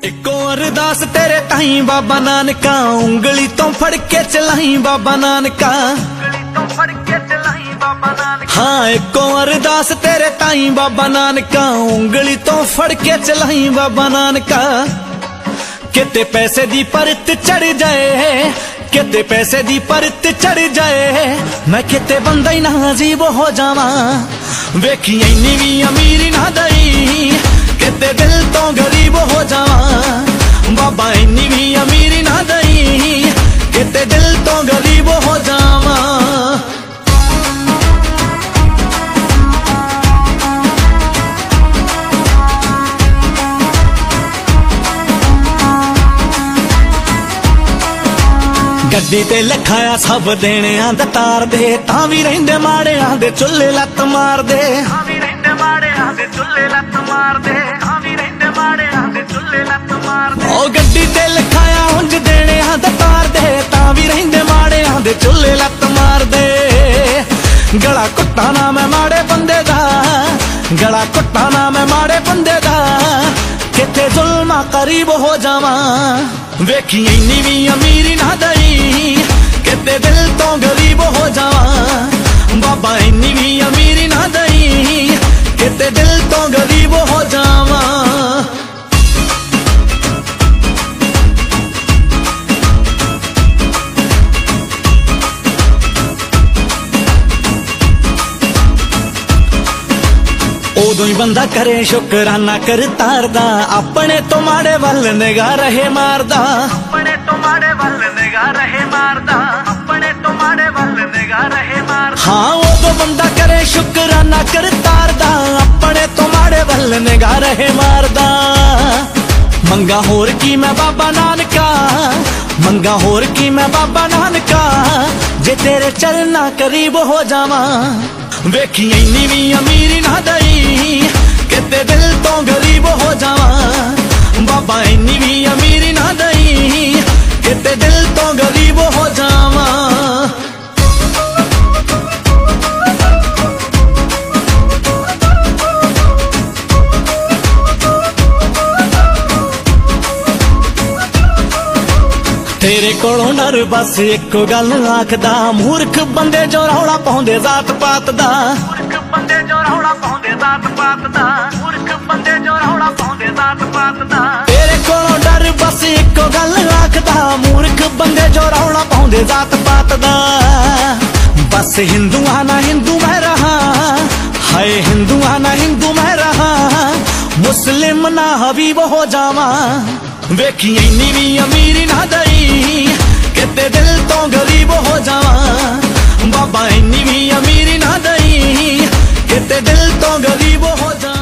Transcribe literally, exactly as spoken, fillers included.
Eco अरदास तेरे ताई बाबा नानका, उंगली तो फड़ के चलाई बाबा नानका। हाँ इको अरदास तेरे ताई बाबा नानका, उंगली तो फड़ के चलाई बाबा नानका। किते पैसे दी परत चढ़ जाए, किते पैसे दी परत चढ़ जाए, मैं किते बंदा ही ना अजीब हो जावा। वेखी इन्नी भी अमीरी ना दई, किते दिल तो गरीब हो जावा। बाबा इन्नी भी अमीरी ना दई, किते दिल तो गरीब हो जावा। गड्डी ते लखाया सब देने दा तार दे, तां भी रहिंदे माड़ियां दे चुल्ले लत्त मार दे। ओ गड्डी ते लखाया उंज देने दा तार दे, तां भी रहिंदे माड़ियां दे चुल्ले लत्त मार दे। गला कुट्टा ना मैं माड़े बंदे दा, गला कुट्टा ना मैं माड़े बंदे दा, किथे जुल्मा करीब हो जावा। वेखी इन्नी भी अमीरी ना दई, किते दिल तो गरीब हो जावा। बाबा इन्नी भी अमीरी ना दई, किते दिल तो गरीब हो जावा। उदों ही बंदा करे शुकराना कर तारदा, अपने तो माड़े वल निगाह रहे मारदा। अपने तो माड़े वल निगाह रहे मारदा, अपने तो माड़े वल निगाह रहे मारदा। हाँ उदों बंदा करे शुकराना कर तारदा, अपने तो माड़े वल निगाह रहे मारदा। मंगा होर की मैं बाबा नानका, मंगा होर की मैं बाबा नानका, जे तेरे चरना करीब हो जावा। वेखी इन्नी भी अमीरी ना दई, किते दिल तो गरीब हो जावा। बाबा इन्नी भी अमीरी ना दई, किते दिल तो गरीब हो जावा। तेरे कोलों डर बस एक गल आखदा, मूर्ख बंदे जो रौला पाउंदे जात पात दा। मूर्ख बंदे जो रौला पाउंदे जात पात दा, मूर्ख बंदे जो रौला पाउंदे जात पात दा। तेरे कोलों डर बस एक गल आखदा, मूर्ख बंदे जो रौला पाउंदे जात पात दा। बस हिंदुआ ना हिंदू मैं रहा, हाय हिंदुआ ना हिंदू मैं रहा, मुस्लिम ना हबीब हो जावा। वेखी इन्नी भी अमीरी ना दई, किते दिल तो गरीब हो जावा। बाबा इन्नी भी अमीरी ना दई, किते दिल तो गरीब हो जावा।